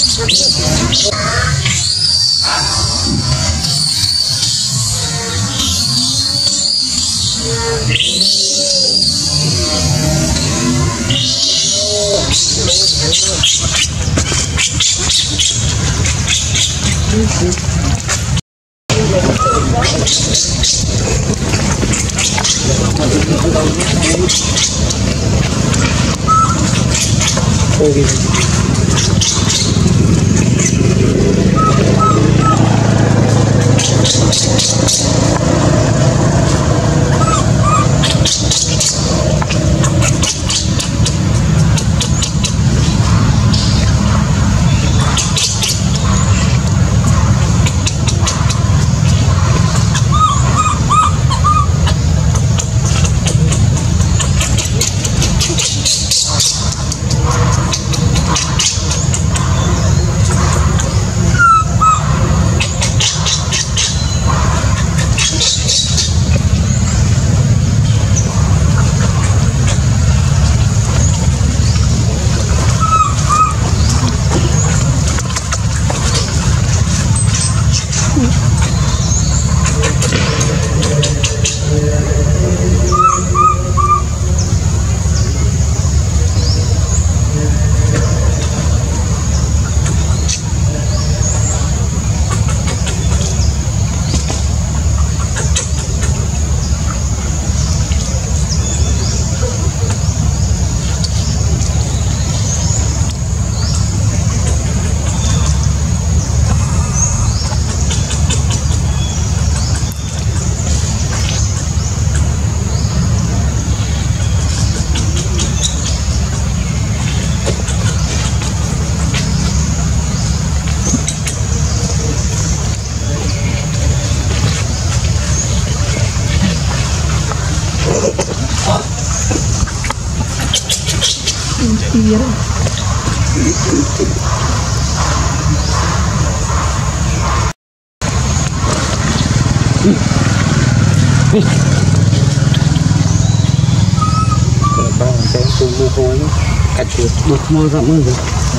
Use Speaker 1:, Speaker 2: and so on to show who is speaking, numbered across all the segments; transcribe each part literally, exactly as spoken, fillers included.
Speaker 1: Bang saya tunggu kau kacau buat mau sama tu.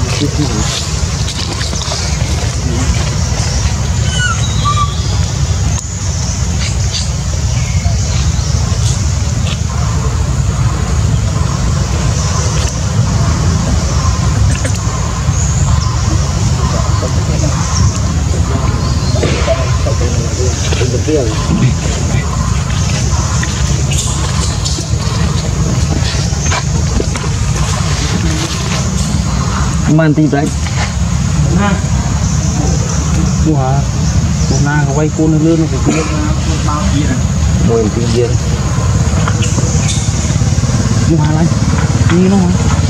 Speaker 2: Man tí đấy
Speaker 1: mua hả một na có quay cuốn lươn nó phải cuốn bao gì này
Speaker 2: mười tí viên
Speaker 1: mua hả lại như nó hả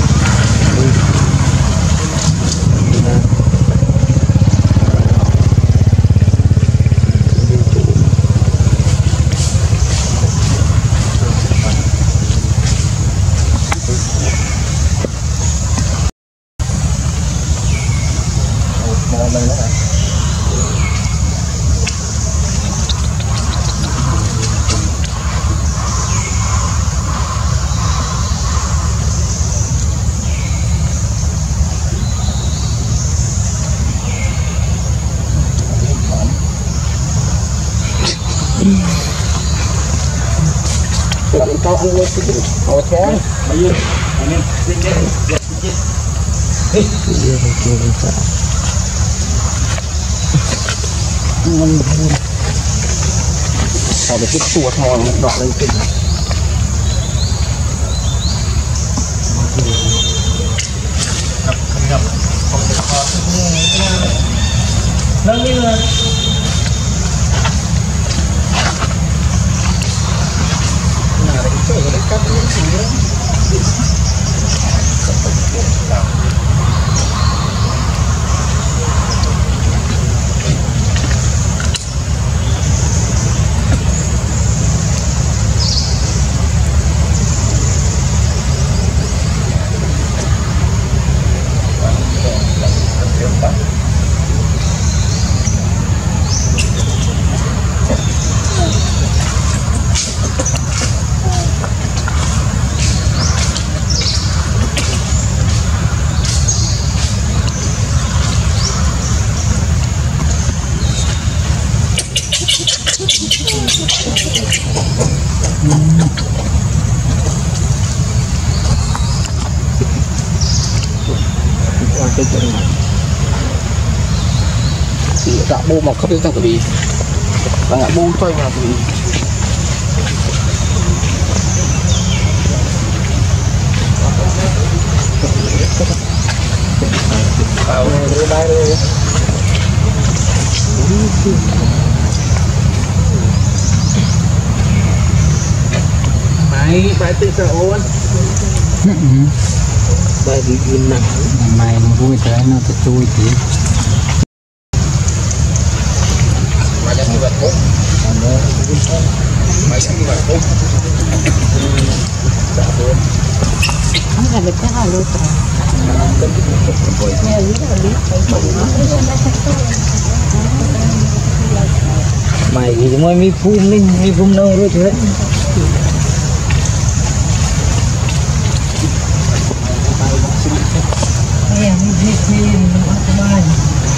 Speaker 2: Kau ăn lên cái kau chén.
Speaker 1: Bây giờ anh em xin đi.
Speaker 2: Bây giờ thì chưa được sao.
Speaker 1: Ngon hơn.
Speaker 2: Họ được cái chuột ngon đọt lên kinh.
Speaker 1: Gặp gặp không thể khó. Nâng đi rồi.
Speaker 2: Cắt những gì đó.
Speaker 1: qua cái chỗ này thì đã bu một khắp trong cái gì và bu thôi vào thì vào đây đây mày bài tự sợ ôn bài đi yên nặng mày nó vui thế nó thật chui tí mày sẽ đi vào phố mày sẽ đi vào phố
Speaker 3: không phải được cái nào luôn
Speaker 2: mày thì mới mi phun đi mi phun đâu rồi thế em đi đi mình không có ai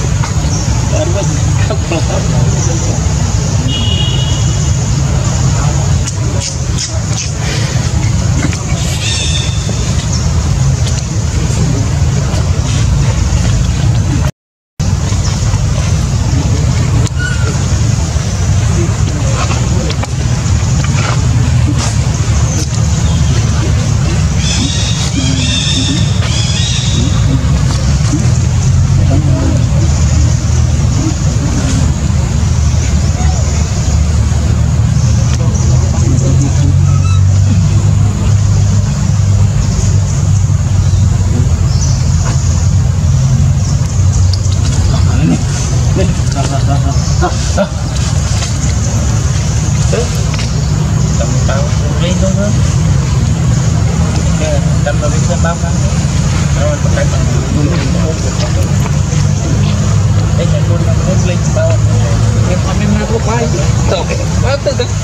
Speaker 1: tầm bao lên luôn nữa tầm bao lên bao khăn rồi một cái bằng đây là luôn là luôn lên bao em không em nào có bay tao bao tự tự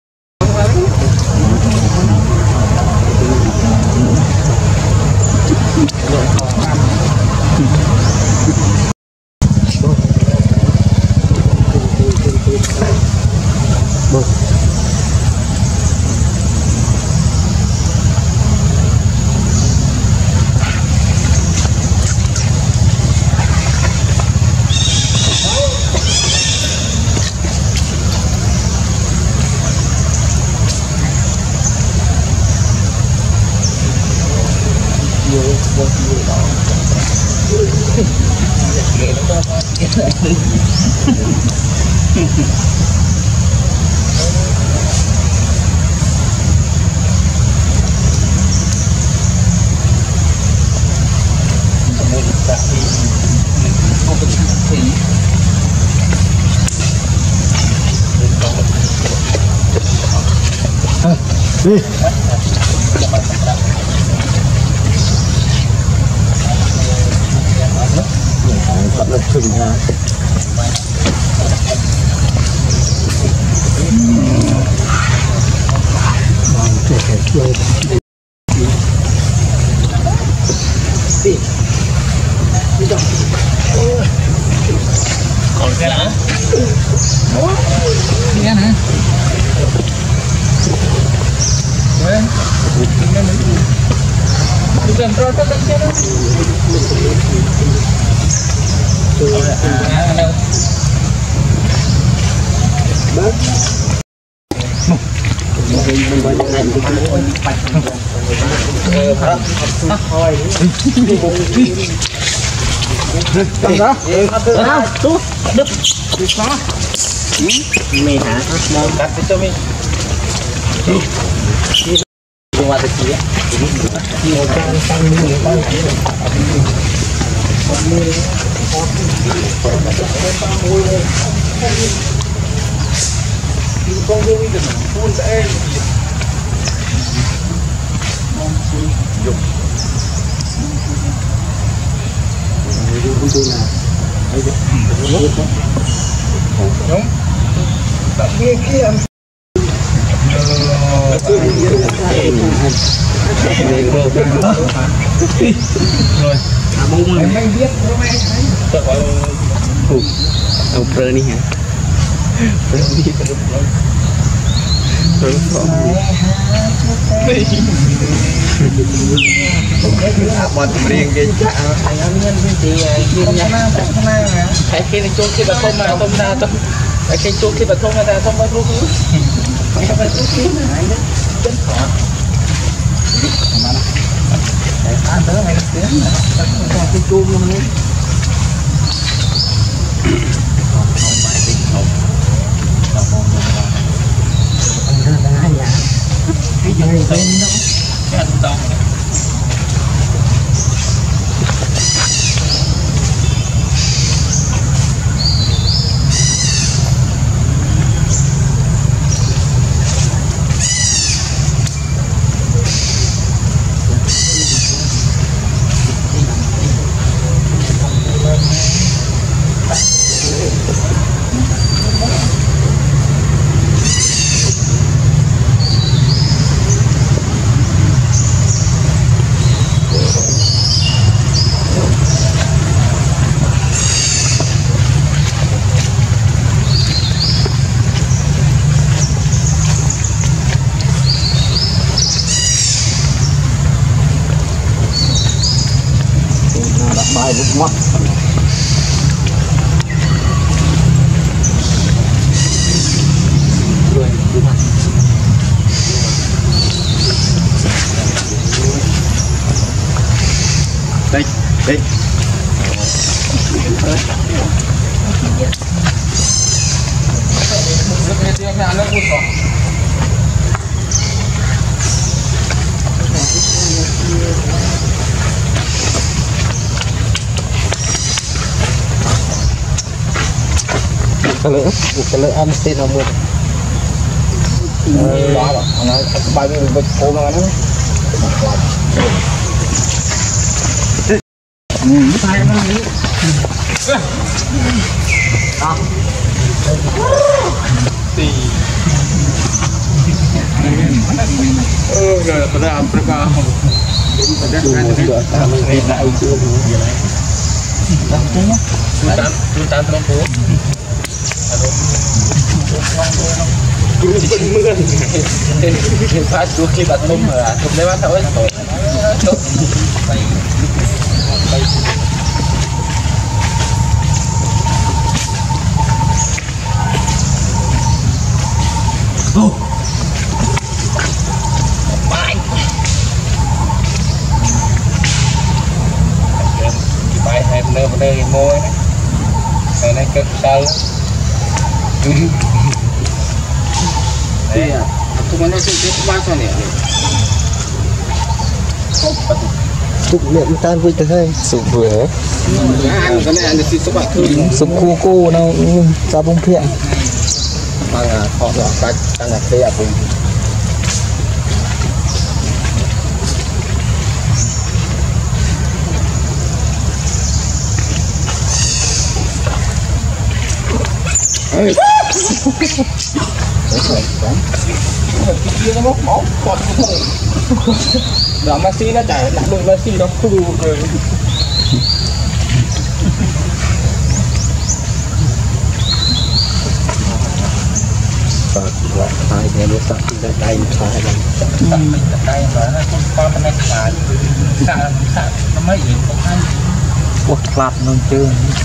Speaker 2: đi bắt được thừng ha bằng trẻ trẻ chơi đi đi đâu
Speaker 1: còn cái lá đi ăn hả Well, you can draw the picture. Ah, no. Bác. Mình gọi điện đi cái ôi bạch. Ờ, đó. Thôi. Đi đó. Đó. Tú. Đứt. Đi xóa. Mày hả? Mau cắt cho mình. Qua từ kia nhiều trang tăng nhiều tăng con vui được phun sẽ dùng đúng đặt kia kia rồi bông em đang biết nó ông prơ đi hả prơ đi bọn riêng cái chắc anh nhân cái gì riêng nhá cái cái này chốt cái bát không mà không ra không cái chốt cái bát không ra không bao lúc không phải chốt cái này chân khó ăn tới này tiếng cái chốt luôn đấy cái gì này bên nó cái ăn tông bài lúc mắt đây đây cái lỡ cái lỡ ăn tên là một đó là nó bài mình bật cố mà nó tay nó đi đó thì rồi pada apa pada ada mình lại chưa tuntan tuntan terlalu Gurun mưa thì phát chuột khi bạn tôm mà tôm đấy bắt thôi thôi bài bài hay nơi bên đây môi này này cực sao iya, aku mana sih dia pasang ni?
Speaker 2: Sụp miệng tan vui tới sụp vừa
Speaker 1: ăn cái này ăn được thì sụp bạc thương
Speaker 2: sụp cu cu đâu ra bông thiện
Speaker 1: bằng họ họ cách đang là thế à cùng kia nó móc máu còn không đó Messi nó chảy đặt đôi Messi nó khu rồi
Speaker 2: hai cái nó sắp đặt đây phải là
Speaker 1: mình đặt đây và nó không có cái này xả xả xả nó mới yên không hay
Speaker 2: quật lạt nó chưa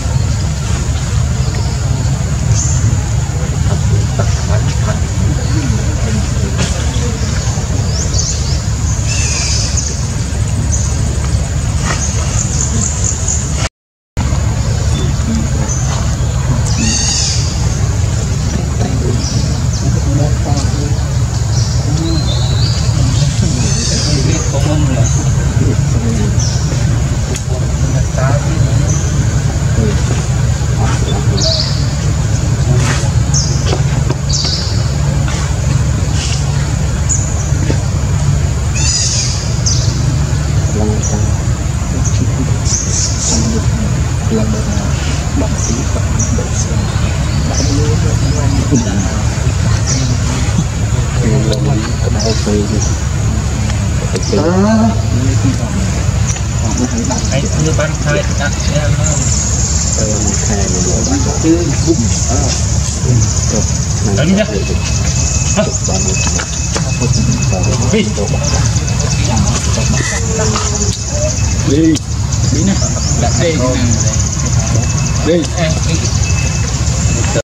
Speaker 1: cái như ban khai đặt xem nó
Speaker 2: khai
Speaker 1: chứ bụng đó nhá đi đi nè đặt đi đi